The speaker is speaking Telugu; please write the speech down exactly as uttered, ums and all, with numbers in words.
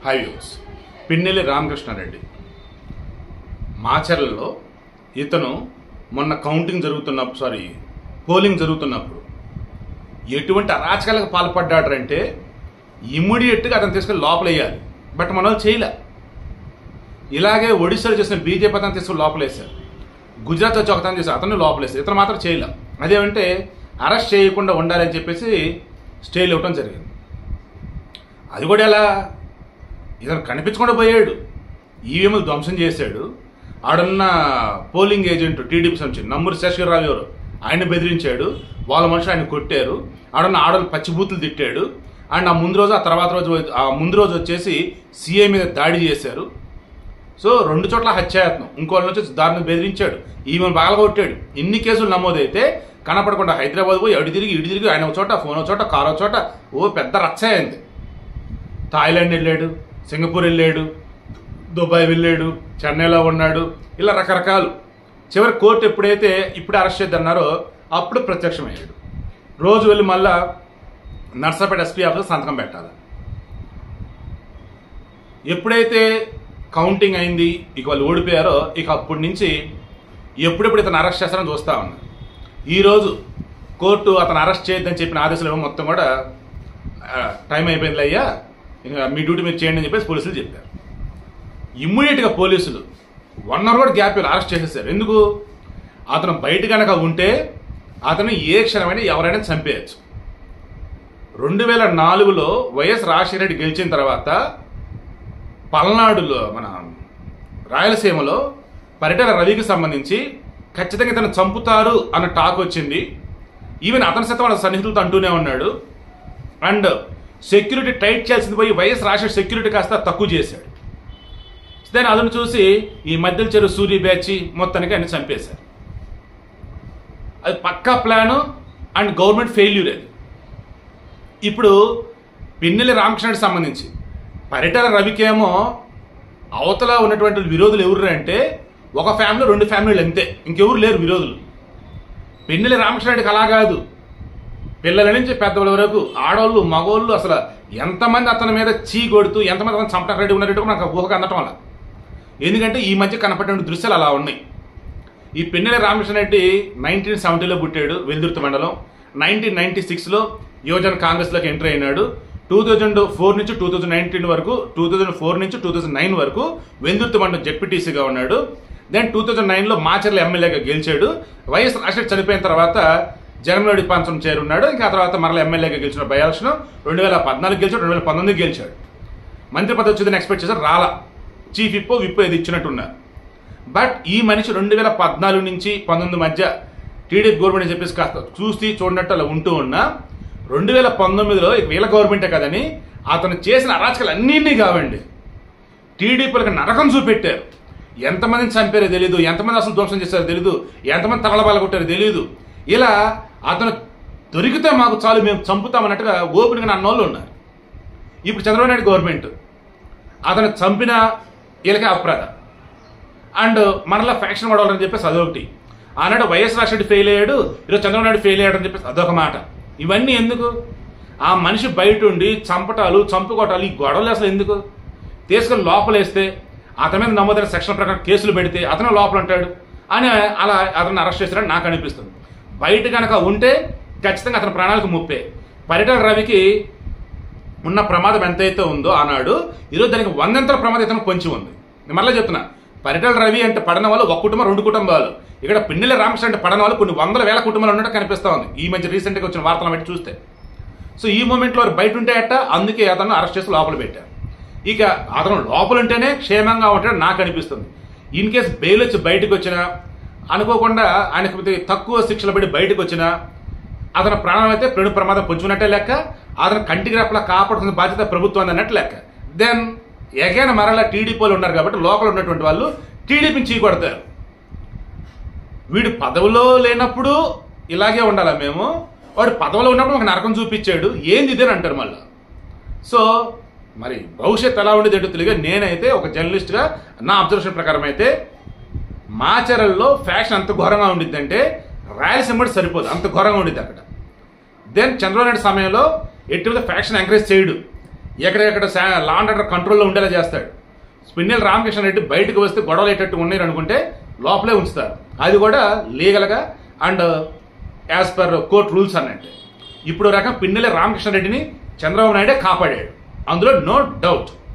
హాయ్ వ్యూవర్స్, పిన్నెల్లి రామకృష్ణారెడ్డి మాచర్లలో ఇతను మొన్న కౌంటింగ్ జరుగుతున్నప్పుడు సారీ పోలింగ్ జరుగుతున్నప్పుడు ఎటువంటి అరాచకాలకు పాల్పడ్డాడంటే ఇమ్మీడియట్గా అతను తీసుకెళ్ళి లోపలేయాలి. బట్ మన వాళ్ళు చేయలే. ఇలాగే ఒడిశాలో చేసిన బీజేపీ అతను తీసుకుని లోపలేశారు. గుజరాత్ వచ్చి ఒకతను చేసి అతను లోపలేశారు. ఇతను మాత్రం చేయలే. అదేమంటే అరెస్ట్ చేయకుండా ఉండాలని చెప్పేసి స్టేలు ఇవ్వడం జరిగింది. అది కూడా ఎలా, ఇతను కనిపించకుండా పోయాడు, ఈవీఎంలు ధ్వంసం చేశాడు. ఆడున్న పోలింగ్ ఏజెంట్ టీడీపీ నుంచి నంబూరి శేషగిరిరావు ఎవరు ఆయన బెదిరించాడు. వాళ్ళ మనుషులు ఆయన కొట్టారు. ఆడున్న ఆడవాళ్ళు పచ్చిబూతులు తిట్టాడు. అండ్ ఆ ముందు రోజు ఆ తర్వాత రోజు ఆ ముందు రోజు వచ్చేసి సీఏ మీద దాడి చేశారు. సో రెండు చోట్ల హత్యాయత్నం, ఇంకోళ్ళ నుంచి దారిని బెదిరించాడు, ఈమెను బాగలగొట్టాడు. ఇన్ని కేసులు నమోదైతే కనపడకుండా హైదరాబాద్ పోయి అడి తిరిగి ఇడి తిరిగి ఆయన ఒక చోట, ఫోన్ ఒక చోట, కారు ఒక చోట, ఓ పెద్ద రచ్చ అయింది. థాయిలాండ్ వెళ్ళాడు, సింగపూర్ వెళ్ళాడు, దుబాయ్ వెళ్ళాడు, చెన్నైలో ఉన్నాడు, ఇలా రకరకాలు. చివరి కోర్టు ఎప్పుడైతే ఇప్పుడు అరెస్ట్ చేద్దన్నారో అప్పుడు ప్రత్యక్షమయ్యాడు. రోజు వెళ్ళి మళ్ళా నర్సాపేట ఎస్పీ ఆఫీస్ సంతకం పెట్టాలి. ఎప్పుడైతే కౌంటింగ్ అయింది, ఇక వాళ్ళు ఓడిపోయారో ఇక అప్పటి నుంచి ఎప్పుడెప్పుడు ఇతను అరెస్ట్ చేస్తారని చూస్తా ఉన్నారు. ఈరోజు కోర్టు అతను అరెస్ట్ చేయొద్దని చెప్పిన ఆదేశాలు ఏమో మొత్తం కూడా టైం అయిపోయింది అయ్యా, ఇంకా మీ డ్యూటీ మీరు చేయండి అని చెప్పేసి పోలీసులు చెప్పారు. ఇమ్మీడియట్గా పోలీసులు వన్ అవర్ కూడా గ్యాప్ అరెస్ట్ చేసేసారు. ఎందుకు? అతను బయట కనుక ఉంటే అతను ఏ క్షణమైనా ఎవరైనా చంపేయచ్చు. రెండు వేల నాలుగులో వైఎస్ రాజశేఖర రెడ్డి గెలిచిన తర్వాత పల్నాడులో మన రాయలసీమలో పరిటాల రవికి సంబంధించి ఖచ్చితంగా ఇతను చంపుతారు అన్న టాక్ వచ్చింది. ఈవెన్ అతని శాతం వాళ్ళ సన్నిహితులతో అంటూనే ఉన్నాడు. అండ్ సెక్యూరిటీ టైట్ చేయాల్సింది పోయి వైఎస్ రాజశేఖర సెక్యూరిటీ కాస్త తక్కువ చేశాడు. దాన్ని అతను చూసి ఈ మధ్యల చెరువు సూర్య బ్యాచ్ మొత్తానికి ఆయన చంపేశారు. అది పక్కా ప్లాను అండ్ గవర్నమెంట్ ఫెయిల్యూర్. అది ఇప్పుడు పిన్నెల్లి రామకృష్ణారెడ్డికి సంబంధించి పరిటాల రవికేమో అవతల ఉన్నటువంటి విరోధులు ఎవరు అంటే ఒక ఫ్యామిలీ రెండు ఫ్యామిలీలు అంతే, ఇంకెవరు లేరు విరోధులు. పిన్నెల్లి రామకృష్ణారెడ్డికి అలా కాదు, పిల్లల నుంచి పెద్దవాళ్ళ వరకు ఆడవాళ్ళు మగవాళ్ళు అసలు ఎంతమంది అతని మీద చీ కొడుతూ ఎంతమంది అతను చంపడానికి రెడీ ఉన్నారంటే నాకు ఊహకు అందటం వల్ల. ఎందుకంటే ఈ మధ్య కనపడిన దృశ్యాలు అలా ఉన్నాయి. ఈ పిన్నెల్లి రామకృష్ణారెడ్డి నైన్టీన్ సెవెంటీలో పుట్టాడు, వెల్దుర్తి మండలం. నైన్టీన్ నైన్టీ సిక్స్లో యువజన కాంగ్రెస్లోకి ఎంటర్ అయినాడు. టూ థౌజండ్ ఫోర్ నుంచి టూ థౌజండ్ నైన్టీన్ వరకు టూ థౌజండ్ ఫోర్ నుంచి టూ థౌజండ్ నైన్ వరకు వెల్దుర్తి మండలం జెడ్పీటీసీగా ఉన్నాడు. దెన్ టూ థౌజండ్ నైన్లో మాచర్ల ఎమ్మెల్యేగా గెలిచాడు. వైఎస్ రాజశేఖర్ చనిపోయిన తర్వాత జగన్మోహన్ పంచం చేరున్నాడు. ఇంకా ఆ తర్వాత మరల ఎమ్మెల్యేగా గెలిచిన బై ఎలక్షన్ రెండు వేల పద్నాలుగు గెలిచాడు, రెండు వేల పంతొమ్మిది గెలిచాడు. మంత్రి పదవి వచ్చిందని ఎక్స్పెక్ట్ చేశారు, రాలా. చీఫ్ విప్పో విప్పో ఏది ఇచ్చినట్టున్నారు. బట్ ఈ మనిషి రెండు వేల పద్నాలుగు నుంచి పంతొమ్మిది మధ్య టీడీపీ గవర్నమెంట్ అని చెప్పేసి కాస్త చూసి చూడనట్టు అలా ఉంటూ ఉన్నా రెండు వేల పంతొమ్మిదిలో వీళ్ళ గవర్నమెంటే కదని అతను చేసిన అరాచకాలు అన్నీ కావండి టీడీపీలకు నరకం చూపెట్టారు. ఎంతమందిని చంపారో తెలీదు, ఎంతమంది అసలు ధ్వంసం చేశారో తెలీదు, ఎంతమంది తగలబాల కొట్టారో తెలీదు. ఇలా అతను దొరికితే మాకు చాలు మేము చంపుతామన్నట్టుగా ఓపెన్గా అన్నోళ్ళు ఉన్నారు. ఇప్పుడు చంద్రబాబు నాయుడు గవర్నమెంట్ అతను చంపిన వీళ్ళకే అప్రాధ అండ్ మనలా ఫ్యాక్షన్ పడవాలని చెప్పేసి అదొకటి. ఆనాడు వైఎస్ రాజశేఖర్ ఫెయిల్ అయ్యాడు, ఈరోజు చంద్రబాబు నాయుడు ఫెయిల్ అయ్యాడు అని చెప్పేసి అదొక మాట. ఇవన్నీ ఎందుకు? ఆ మనిషి బయట ఉండి చంపటాలు చంపుకోవటాలు ఈ గొడవలు అసలు ఎందుకు? తీసుకొని లోపలేస్తే అతని మీద నమోదైన సెక్షన్ ప్రకారం కేసులు పెడితే అతను లోపల ఉంటాడు అని అలా అతను అరెస్ట్ చేస్తారని నాకు అనిపిస్తుంది. బయట కనుక ఉంటే ఖచ్చితంగా అతని ప్రాణాలకు ముప్పే. పరిటాల రవికి ఉన్న ప్రమాదం ఎంతైతే ఉందో ఆనాడు ఈరోజు దానికి వందంతల ప్రమాదం ఇతను పొంచి ఉంది. నేను మళ్ళీ చెప్తున్నా, పరిటాల రవి అంటే పడిన వాళ్ళు ఒక కుటుంబం రెండు కుటుంబాలు, ఇక్కడ పిన్నెల్లి రామకృష్ణ అంటే పడిన వాళ్ళు కొన్ని వందల వేల కుటుంబాలు ఉన్నట్టు కనిపిస్తూ ఉంది ఈ మధ్య రీసెంట్గా వచ్చిన వార్తలను బట్టి చూస్తే. సో ఈ మూమెంట్లో బయట ఉంటే అట్ట, అందుకే అతను అరెస్ట్ చేసి లోపల పెట్టారు. ఇక అతను లోపల ఉంటేనే క్షేమంగా ఉంటాడు నాకు అనిపిస్తుంది. ఇన్ కేసు బెయిల్ వచ్చి బయటకు వచ్చినా అనుకోకుండా ఆయనకు తక్కువ శిక్షలు పడి బయటకు వచ్చినా అతని ప్రాణం అయితే ప్రేణు ప్రమాదం పొంచుకున్నట్టే లెక్క, అతను కంటికి రెప్పలా కాపాడుతున్న బాధ్యత ప్రభుత్వం అన్నట్టు లెక్క. దెన్ ఎగైన్ మరలా టీడీపీలు ఉన్నారు కాబట్టి లోపల ఉన్నటువంటి వాళ్ళు టీడీపీని చీకొడతారు. వీడు పదవిలో లేనప్పుడు ఇలాగే ఉండాలా మేము, వాడు పదవిలో ఉన్నప్పుడు ఒక నరకం చూపించాడు ఏంది ఇదేని అంటారు మళ్ళీ. సో మరి భవిష్యత్తు ఎలా ఉండేది ఏంటో తెలియదు. నేనైతే ఒక జర్నలిస్ట్గా నా అబ్జర్వేషన్ ప్రకారం అయితే మాచర్లలో ఫ్యాషన్ అంత ఘోరంగా ఉండిద్ది అంటే రాయలసీమ సరిపోదు, అంత ఘోరంగా ఉండిద్ది అక్కడ. దెన్ చంద్రబాబు నాయుడు సమయంలో ఎటువంటి ఫ్యాక్షన్ ఎంకరేజ్ చేయడు. ఎక్కడెక్కడ లా అండ్ ఆర్డర్ కంట్రోల్లో ఉండేలా చేస్తాడు. పిన్నెల రామకృష్ణ రెడ్డి బయటకు వస్తే గొడవలు అయ్యేటట్టు ఉన్నాయి అనుకుంటే లోపలే ఉంచుతారు. అది కూడా లీగల్గా and as per court rules అన్నట్టు. ఇప్పుడు రకం పిన్నెల రామకృష్ణ రెడ్డిని చంద్రబాబు నాయుడే కాపాడాడు, అందులో నో డౌట్.